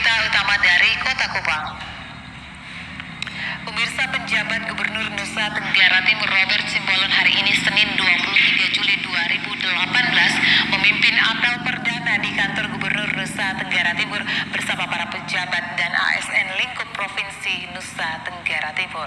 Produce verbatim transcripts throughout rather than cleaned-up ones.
berita utama dari Kota Kupang. Pemirsa, penjabat Gubernur Nusa Tenggara Timur Robert Simbolon hari ini Senin dua puluh tiga Juli dua ribu delapan belas memimpin apel perdana di kantor Gubernur Nusa Tenggara Timur bersama para pejabat dan A S N lingkup Provinsi Nusa Tenggara Timur.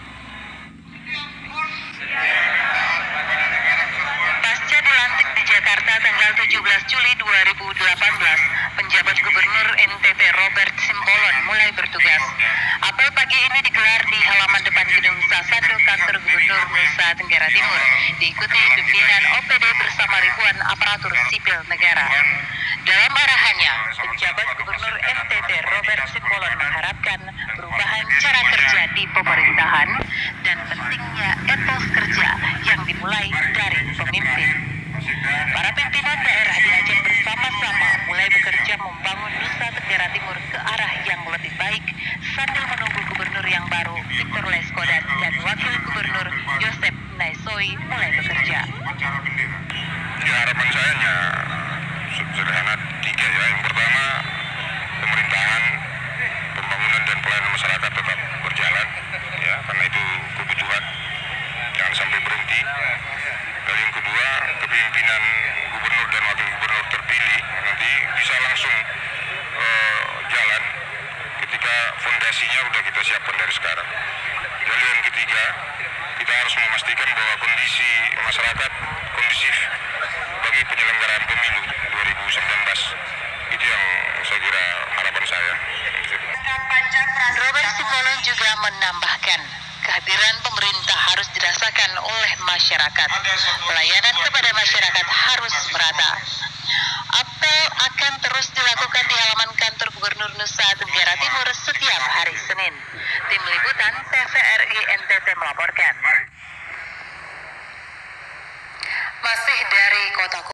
Pasca dilantik di Jakarta tanggal tujuh belas Juli dua ribu delapan belas, penjabat Gubernur N T T Robert Simbolon mulai bertugas. Apel pagi ini digelar di halaman depan gedung Sasando kantor Gubernur Nusa Tenggara Timur, diikuti pimpinan O P D bersama ribuan aparatur sipil negara. Dalam arahannya, penjabat Gubernur N T T Robert Simbolon mengharapkan perubahan cara kerja di pemerintahan dan pentingnya etos kerja yang dimulai dari pemimpin. Para pimpinan daerah diajak bersama-sama mulai bekerja membangun Nusa Tenggara Timur ke arah yang lebih baik sambil menunggu gubernur yang baru Victor Leskodat dan wakil gubernur Joseph Naisoi mulai bekerja. Ya, harapan saya ya sederhana tiga ya. Yang pertama, pemerintahan, pembangunan dan pelayanan masyarakat tetap berjalan ya, karena itu kebutuhan, jangan sampai berhenti. Dan yang kedua, kepemimpinan gubernur dan wakil gubernur terpilih nanti bisa langsung uh, jalan ketika fondasinya sudah kita siapkan dari sekarang. Lalu yang ketiga, kita harus memastikan bahwa kondisi masyarakat kondusif bagi penyelenggaraan pemilu dua ribu sembilan belas. Itu yang saya kira harapan saya. Robert Simbolon juga menambahkan, kehadiran pemerintah harus dirasakan oleh masyarakat. Pelayanan kepada masyarakat harus merata. Apel akan terus dilakukan di halaman kantor Gubernur Nusa Tenggara Timur setiap hari Senin. Tim Liputan T V R I N T T melaporkan. Masih dari Kota